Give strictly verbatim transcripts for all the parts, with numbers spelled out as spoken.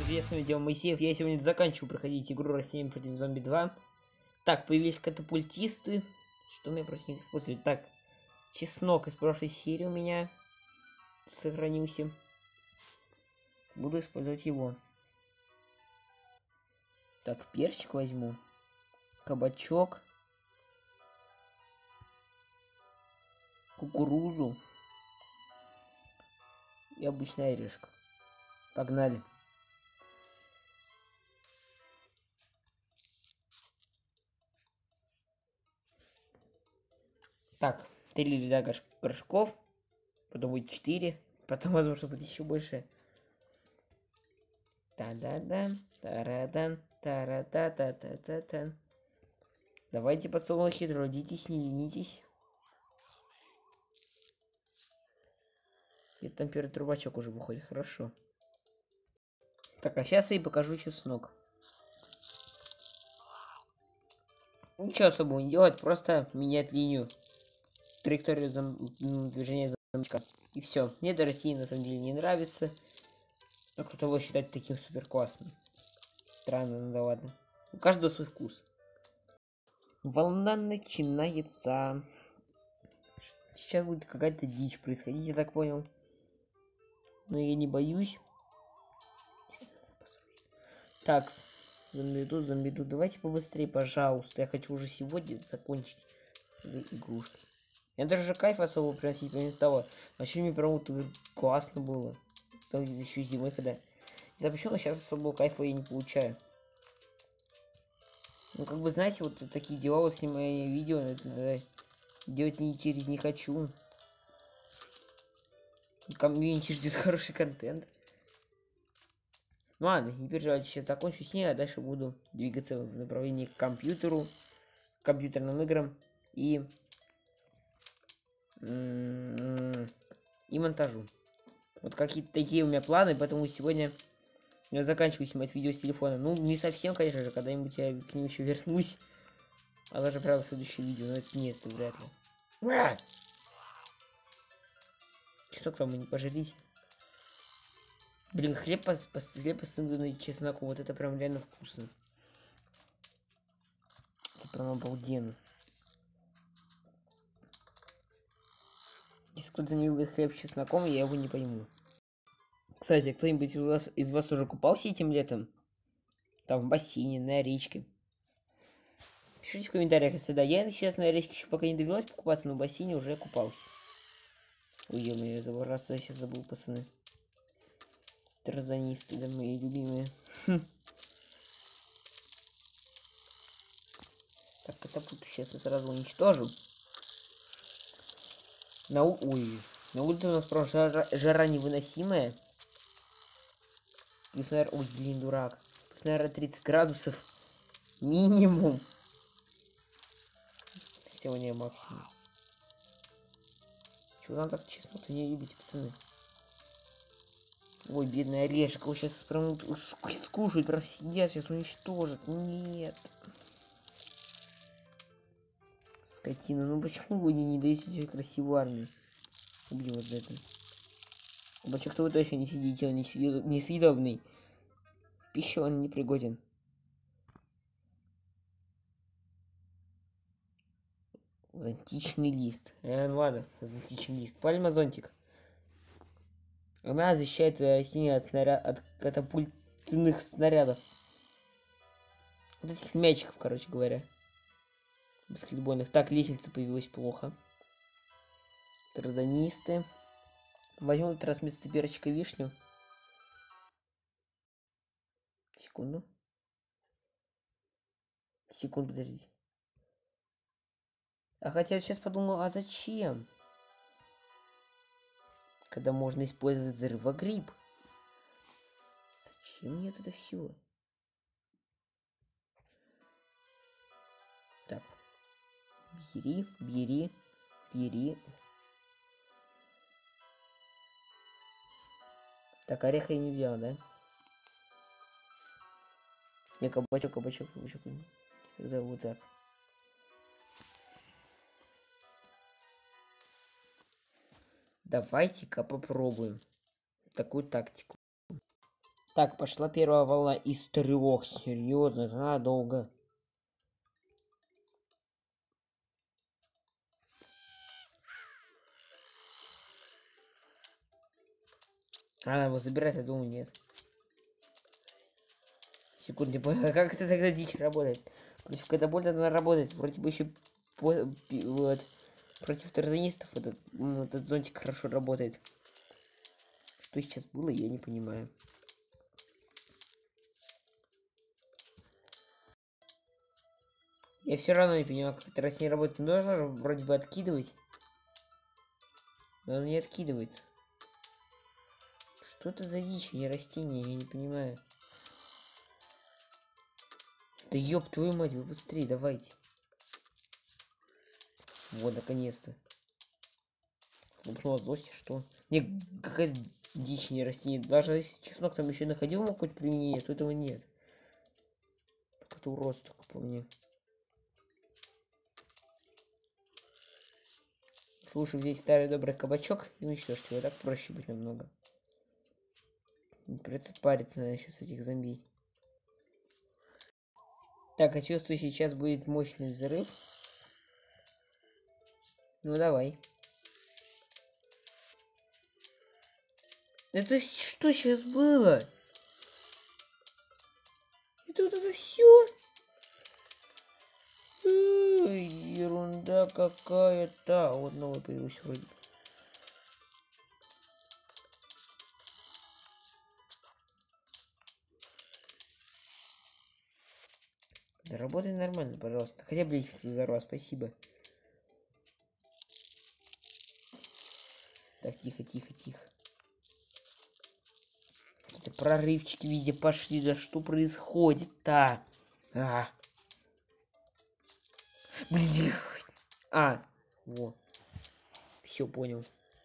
привет, с вами Дима Моисеев. Я сегодня заканчиваю проходить игру Растения против зомби два. Так, появились катапультисты. Что мне против них использовать? Так, чеснок из прошлой серии у меня сохранился. Буду использовать его. Так, перчик возьму. Кабачок. Кукурузу. И обычная орешка. Погнали. Так, три ряда горш горшков. Потом будет четыре. Потом, возможно, будет еще больше. Та-да-дан, тарадан, тара-та-та-та-та-та. Давайте, подсолнухи, трудитесь, не ленитесь. И там первый трубачок уже выходит, хорошо. Так, а сейчас я и покажу чеснок. Ничего особого не делать, просто менять линию, траекторию зам... движения замочка. И все. Мне это растение на самом деле не нравится. Но кто-то его считает таким супер классным. Странно, ну да ладно. У каждого свой вкус. Волна начинается. Сейчас будет какая-то дичь происходить, я так понял. Но я не боюсь. Так, зомби идут, зомби идут. Давайте побыстрее, пожалуйста. Я хочу уже сегодня закончить с этой игрушкой. Я даже кайф особо приносить не стало. Вообще мне прям вот классно было. Там еще зимой, когда запрещено, сейчас особого кайфа я не получаю. Ну, как бы, знаете, вот такие дела, вот снимая видео, это делать не через не хочу. Комьюнити ждет хороший контент. Ну ладно, не переживайте, сейчас закончу с ней, а дальше буду двигаться в направлении к компьютеру, к компьютерным играм и и монтажу. Вот какие-то такие у меня планы, поэтому сегодня я заканчиваю снимать видео с телефона. Ну, не совсем, конечно же, когда-нибудь я к ним еще вернусь. А даже, правда, в следующее видео, но это нет, это вряд ли. Чеснок там и не пожалите. Блин, хлеб по, по, хлеб посыпанный чесноком, вот это прям реально вкусно. Это прям обалденно. Если кто-то не любит хлеб с чесноком, я его не пойму. Кстати, кто-нибудь из вас, из вас уже купался этим летом? Там в бассейне, на речке? Пишите в комментариях, если да. Я сейчас на речке еще пока не довелось покупаться, но в бассейне уже купался. Ой, я забыл, раз я сейчас забыл, пацаны. Тарзанисты, да, мои любимые. Хм. Так, катапульту сейчас я сразу уничтожу. На, у... Ой. На улице у нас просто жара, жара невыносимая. Плюс, наверное... Ой, блин, дурак. Плюс, наверное, тридцать градусов. Минимум. Хотя у нее максимум. Чего там так честно-то не любите, пацаны? Ой, бедный орешек. Его сейчас прям скушают, прям сидят, сейчас уничтожат. Нет. Скотина, ну почему вы не даете себе красивую армию? Убью вот за это. Кабачок-то вы точно не сидите, он несъедобный. В пищу он не пригоден. Зонтичный лист. Э, ну ладно, зонтичный лист. Пальма зонтик. Она защищает растения от, снаряд... от катапультных снарядов. Вот этих мячиков, короче говоря. Баскетбольных. Так, лестница появилась плохо. Тарзанисты. Возьму этот раз вместо перчика вишню. Секунду. Секунду, подождите. А хотя я сейчас подумал, а зачем? Когда можно использовать взрывогриб. Зачем мне это все? Так. Бери, бери, бери. Так, ореха я не взял, да? Не, кабачок, кабачок, кабачок. Тогда вот так. Давайте-ка попробуем такую тактику. Так, пошла первая волна из трех. Серьезно, это надолго. Она его забирает, я думаю, нет. Секунду, а как это тогда дичь работает? Против катапульта она работает. Вроде бы еще по, вот, против тарзанистов этот, этот зонтик хорошо работает. Что сейчас было, я не понимаю. Я все равно не понимаю, как это раз не работает. Нужно вроде бы откидывать. Но он не откидывает. Что это за дичь, не растение, я не понимаю. Да ёб твою мать, вы быстрее давайте. Вот, наконец-то. Например, злости, что? Не, какая дичь, не растение. Даже если чеснок там еще находил ему какое-то применение, то этого нет. Так это уродство, только по мне. Лучше взять старый добрый кабачок и уничтожить его. Так проще быть намного. Не придется париться еще с этих зомби. Так, я чувствую, сейчас будет мощный взрыв. Ну давай. Это что сейчас было? Это вот это все? Ерунда какая-то. Вот новый появился вроде. Да работай нормально, пожалуйста. Хотя бы их взорвал, спасибо. Так, тихо, тихо, тихо. Какие-то прорывчики везде пошли. Да что происходит-то? А. Блин. А, во. Все понял.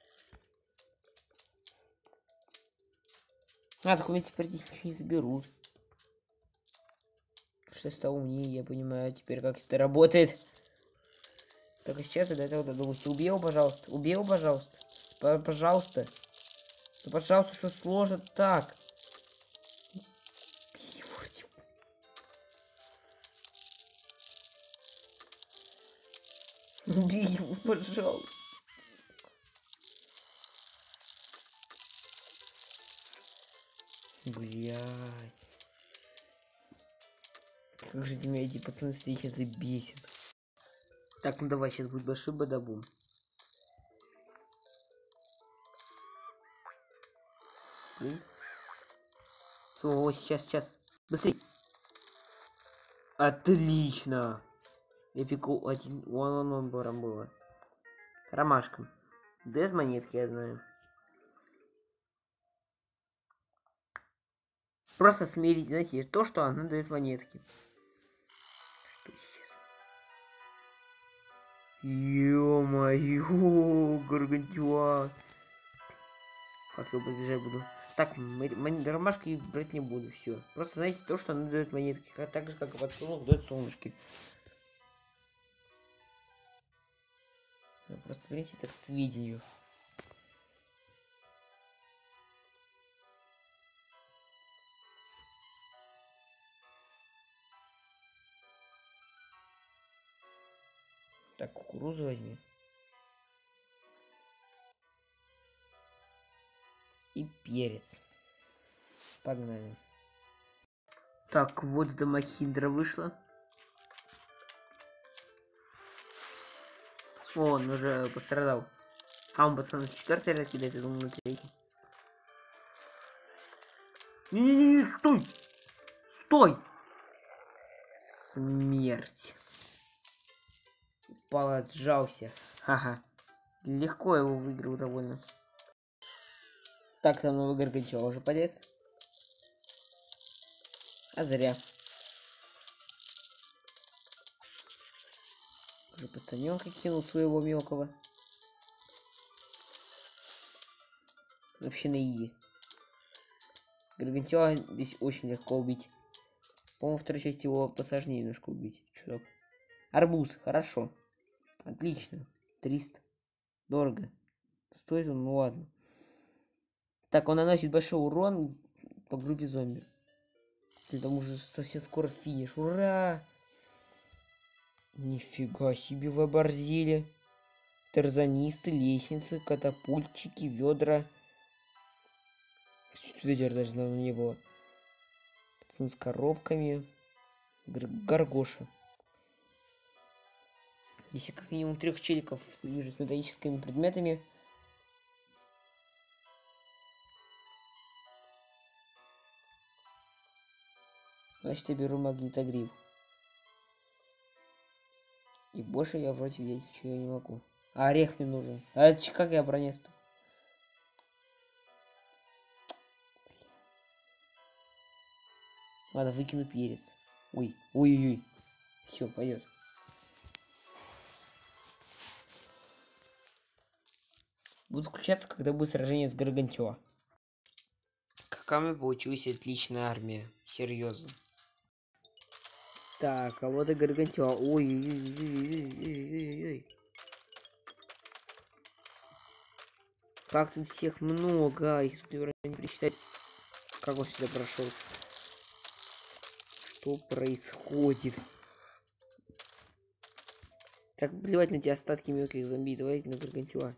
А, так у меня теперь здесь ничего не заберут. Что я стал умнее, я понимаю теперь, как это работает. Только сейчас я до этого додумался. Убей его, пожалуйста. Убей его, пожалуйста. П пожалуйста. Да, пожалуйста, что сложно так? Убей его, пожалуйста. Блядь. Как же меня эти пацаны сейчас забесят. Так, ну давай, сейчас будет большой бадабум. Блин. О, сейчас, сейчас. Быстрей. Отлично. Эпику один. Вон он, он баром было. Ромашка. Без монетки, я знаю. Просто смирить, знаете, то, что она дает монетки. Что сейчас? Ё-моё, гаргантюа. Как я побежать буду? Так, ромашки брать не буду, все. Просто знаете то, что она дает монетки. Как, так же, как и подсолнух дает солнышки. Просто принести так к сведению. Так, кукурузу возьми. И перец. Погнали. Так, вот Домохиндра вышла. О, он уже пострадал. А он, пацан, четвертый раз кидает, я думаю, на третий. Не-не-не, стой! Стой! Смерть. Упал, отжался. Ха-ха. Легко его выиграл довольно. Так, там новый Гаргантюа уже полез. А зря. Уже пацаненка кинул своего мелкого. Вообще на изи. Гаргантюа здесь очень легко убить. По-моему, второй части его посложнее немножко убить. Чудок. Арбуз, хорошо. Отлично. триста. Дорого. Стоит он, ну ладно. Так, он наносит большой урон. по группе зомби. Ты там уже совсем скоро финиш. Ура! Нифига себе вы оборзели. Тарзанисты, лестницы, катапультчики, ведра. Чуть ведер даже давно не было. Пацаны с коробками. Гар Гаргоша. Здесь как минимум трех челиков вижу с металлическими предметами. Значит, я беру магнитогриф. И больше я вроде взять ничего не могу. А орех мне нужен. А это как я бронец-то? Ладно, выкину перец. Ой, ой-ой-ой. Все, пойдет. Буду включаться, когда будет сражение с Гаргантюа. Какая у меня получилась отличная армия. Серьезно. Так, а вот и Гаргантюа. Ой-ой-ой-ой-ой-ой-ой. Как тут всех много. Их тут не пересчитать. Как он сюда прошел? Что происходит? Так, плевать на эти остатки мелких зомби. Давайте на Гаргантюа.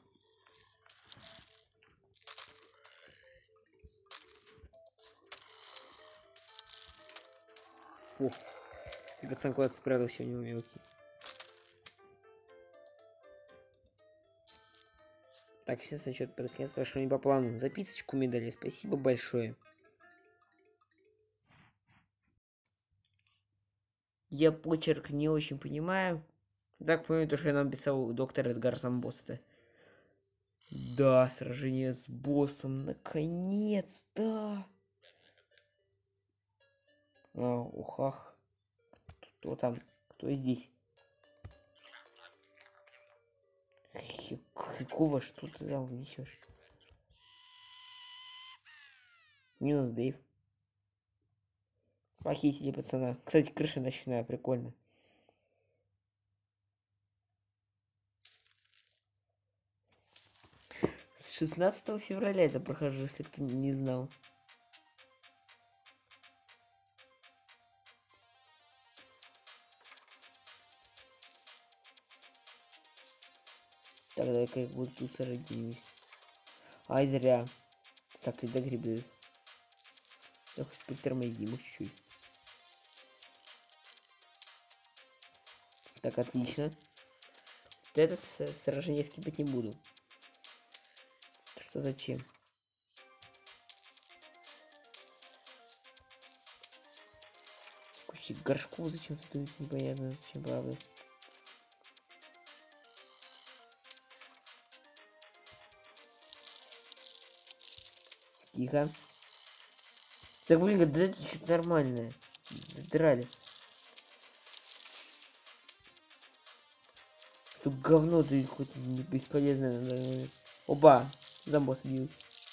Фу. Пацан куда-то спрятался у него мелкий. Так, естественно, что-то под конец прошло не по плану. Записочку мне дали. Спасибо большое. Я почерк не очень понимаю. Так понимаю, то, что я нам писал доктор Эдгар Замбоста. Да, сражение с боссом. Наконец-то! А, ухах. Кто там? Кто здесь? Хикова, что ты там несешь? Минус Дэйв. Похитили пацана. Кстати, крыша ночная, прикольно. С шестнадцатого февраля это прохожу, если кто не знал. Так, давай-ка я буду тут сородить. Ай, зря. Так, и догребли. Я хоть притормозим их чуть-чуть. Так, отлично. Вот это сражение скипать не буду. Что зачем? Куча горшков зачем-то дует, непонятно зачем, правда. Тихо. Так, блин, да это что-то нормальное. Задрали. Тут говно, да хоть не бесполезное на данный момент. Оба! Зомбос бьют.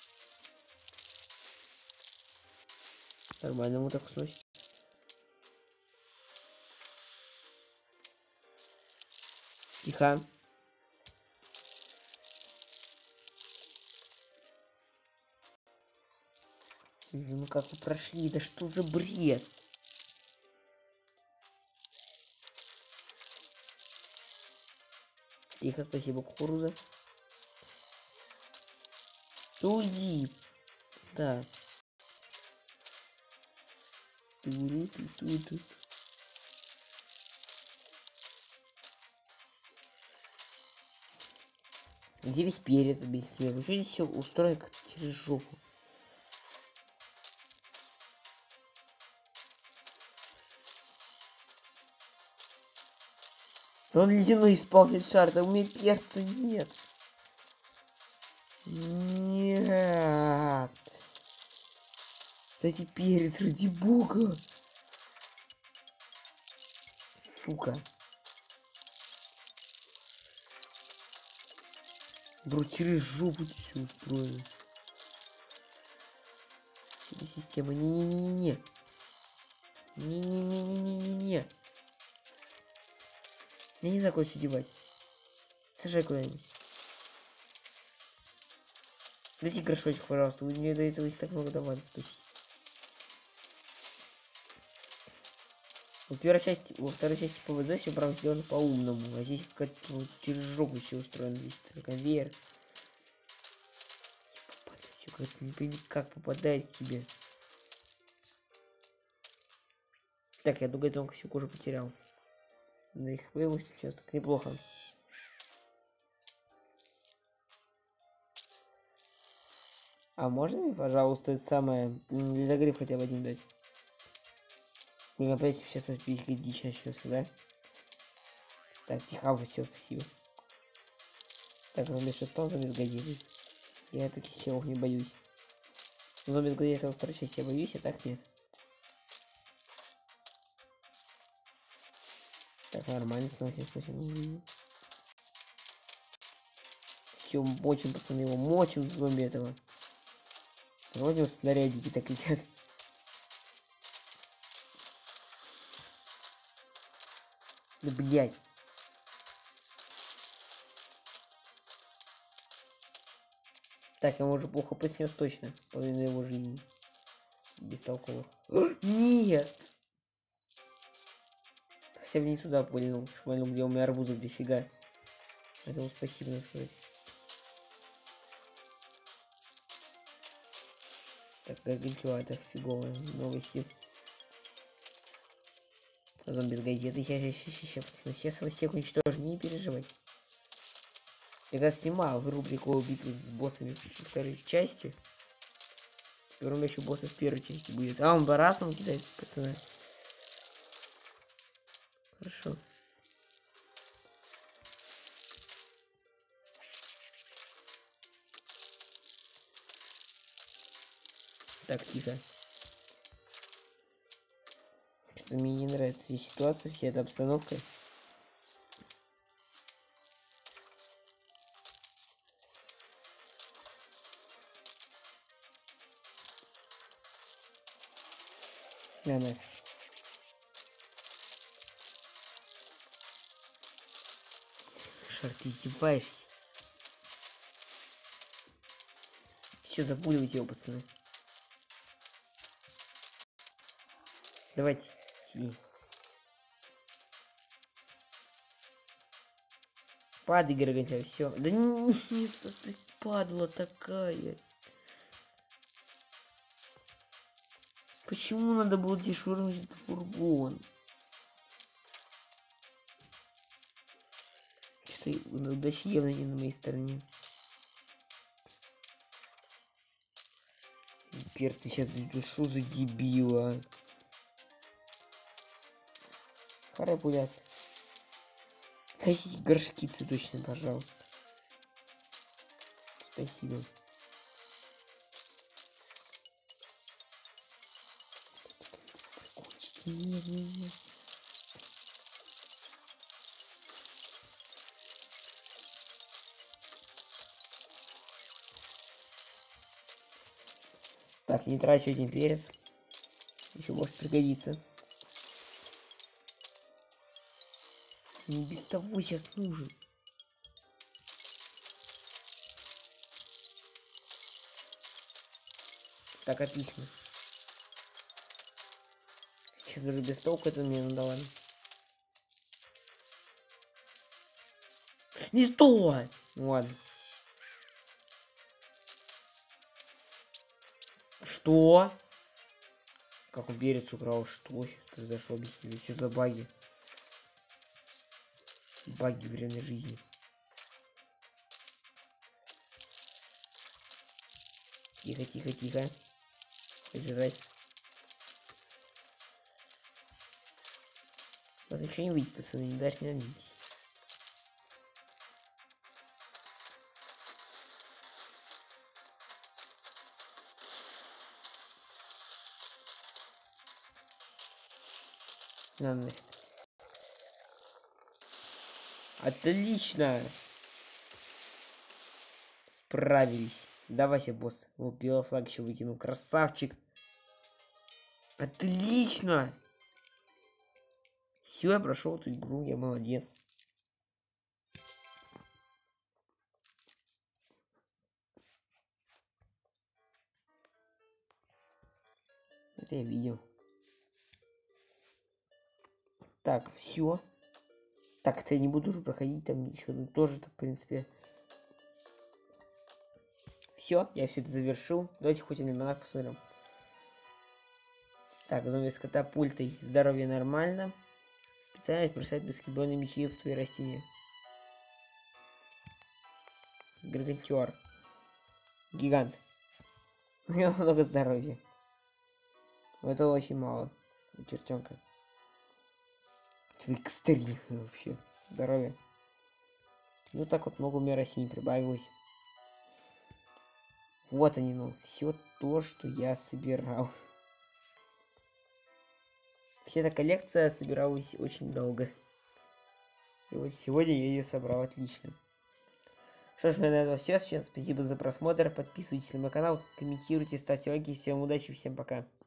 Нормально ему так сносит. Тихо. Ну как вы прошли? Да что за бред? Тихо, спасибо, кукуруза. Уйди. Да. Ту-ру-ту-ту-ту. Где весь перец без себя? Вы что здесь все устроено как через жопу? Он ледяной исполнит шар, да у меня перца нет. Нет. Дайте перец, ради бога. Сука. Бро, через жопу все устроено. Эта система. Не-не-не-не-не. Не-не-не-не-не-не-не. Я не знаю, куда все девать. Сажай куда-нибудь. Дайте горшочек, пожалуйста. Вы мне до этого их так много давали. Спасибо. В первой части, во второй части ПВЗ все правда сделано по-умному, а здесь как-то вот через жопу все устроено, весь этот конвейер. Все как-то не пойми, как попадает к тебе. Так, я думаю, тонко всю кожу потерял. На их появилось сейчас так неплохо. А можно мне, пожалуйста, это самое ледогриф хотя бы один дать? Блин, опять сейчас опять дичь начнется, да? Так, тихо, вот все, спасибо. Так, зомби шестом, зомби с газетой. Я таких челов не боюсь. Зомби с газетой во второй части я боюсь, а так нет. Так, нормально, сносим, сносим. Все, мочим, пацаны, его мочим, зомби этого. Вроде снарядики так летят. Да блять. Так, ему уже плохо подснес точно. Половина его жизни. Бестолковых. Нет! Хотя бы не сюда пыльнул. Шмальнул, где у меня арбузов дофига. Поэтому спасибо, надо сказать. Так, Гаргантюа, это фиговые новости. Зомби с газеты. Сейчас, сейчас, сейчас, пацаны. Сейчас вас всех уничтожу, не переживайте. Я когда снимал рубрику битвы с боссами во второй части. Теперь у меня еще босса с первой части будет. А, он барасом кидает, пацаны. Хорошо. Так, тихо. Что-то мне не нравится и ситуация, вся эта обстановка. На нафиг. Шар, ты издеваешься? Все, запуливайте его, пацаны. Давайте, сиди. Падай, Гаргантюа, все. Да нет, ты падла такая. Почему надо было дешурнуть этот фургон? Что-то удача явно не на моей стороне. Перцы сейчас дают, что за дебила? Хара пуляться. Гасите горшки цветочные, пожалуйста. Спасибо. Нет, нет, нет. Так, не трачу один перец. Еще может пригодиться. Не без того сейчас нужен. Так, отлично. Сейчас уже без толку это мне надавали. Не то! Ну ладно. Что? Как он перец украл? Что сейчас произошло? Объясните, что за баги? Баги в реальной жизни. Тихо, тихо, тихо. Жрать. У вас ничего не выйдет, пацаны, не дашь, не надейтесь. На нафиг. Отлично! Справились. Сдавайся, босс. Вот белый флаг еще выкинул. Красавчик. Отлично! Все, я прошел эту игру, я молодец. Это я видел. Так, все. Так, это я не буду уже проходить, там еще ну, тоже, в принципе. Все, я все это завершил. Давайте хоть альманах посмотрим. Так, зомби с катапультой. Здоровье нормально. Специальность бросает баскетбольные мячи в твои растения. Гаргантер. Гигант. У него много здоровья. Но это очень мало. Чертенка. Это экстрим вообще. Здоровье. Ну так вот много у меня растений прибавилось. Вот они, ну, все то, что я собирал. Вся эта коллекция собиралась очень долго. И вот сегодня я ее собрал отлично. Что ж, на этом все. Всем спасибо за просмотр. Подписывайтесь на мой канал, комментируйте, ставьте лайки. Всем удачи, всем пока.